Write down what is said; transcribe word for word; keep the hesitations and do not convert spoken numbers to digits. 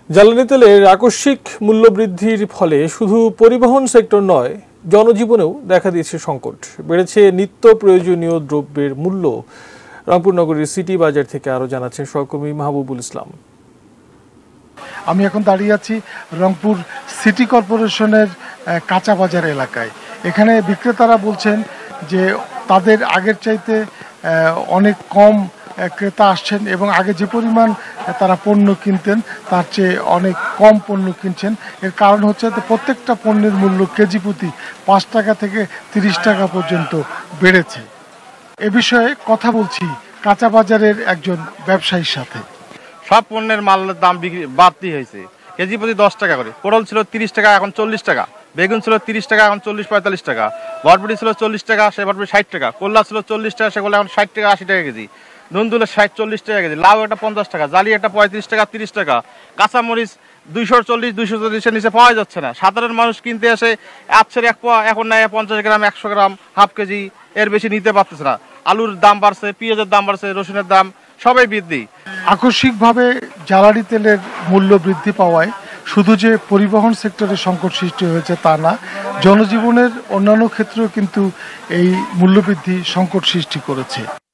জ্বালানি তেলের আকস্মিক মূল্যবৃদ্ধির ফলে শুধু পরিবহন সেক্টর নয়, জনজীবনেও দেখা দিয়েছে সংকট। বেড়েছে নিত্য প্রয়োজনীয় দ্রব্যের মূল্য। রংপুর নগরীর সিটি বাজার থেকে আরো জানাচ্ছেন সহকর্মী মাহবুবুল ইসলাম। আমি এখন দাঁড়িয়ে আছি রংপুর সিটি কর্পোরেশনের কাঁচা বাজার এলাকায়। এখানে বিক্রেতারা বলছেন যে তাদের আগের চাইতে অনেক কম ক্রেতা আসছেন এবং আগে যে পরিমাণ তারা পণ্য কিনতেন তার চেয়ে অনেক কম পণ্য কিনছেন। এর কারণ হচ্ছে যে প্রত্যেকটা পণ্যের মূল্য কেজি প্রতি পাঁচ টাকা থেকে তিরিশ টাকা পর্যন্ত বেড়েছে। এ বিষয়ে কথা বলছি কাঁচা বাজারের একজন ব্যবসায়ীর সাথে। সব পণ্যের মালের দাম বিক্রি বাড়তি হয়েছে, কেজি প্রতি দশ টাকা করে। পটল ছিল তিরিশ টাকা, এখন চল্লিশ টাকা। বেগুন ছিল তিরিশ টাকা, এখন চল্লিশ পঁয়তাল্লিশ টাকা। বরবটি ছিল চল্লিশ টাকা, সে বরবটি ষাট টাকা। কল্লা ছিল চল্লিশ টাকা, সেগুলো এখন ষাট টাকা আশি টাকা কেজি। নুনদুলের ষাট চল্লিশ টাকা কেজি। লাউ একটা পঞ্চাশ টাকা, জালি একটা পঁয়ত্রিশ টাকা তিরিশ টাকা। কাঁচামরিচ দুইশো চল্লিশ দুইশো চল্লিশের নিচে পাওয়া যাচ্ছে না। সাধারণ মানুষ কিনতে আসে আচ্ছের এক পোয়া এখন নেয় পঞ্চাশ গ্রাম, একশো গ্রাম, হাফ কেজি, এর বেশি নিতে পারতেছে না। আলুর দাম বাড়ছে, পেঁয়াজের দাম বাড়ছে, রসুনের দাম সবাই বৃদ্ধি। আকস্মিকভাবে জ্বালানি তেলের মূল্য বৃদ্ধি পাওয়ায় শুধু যে পরিবহন সেক্টরে সংকট সৃষ্টি হয়েছে তা না, জনজীবনের অন্যান্য ক্ষেত্রেও কিন্তু এই মূল্যবৃদ্ধি সংকট সৃষ্টি করেছে।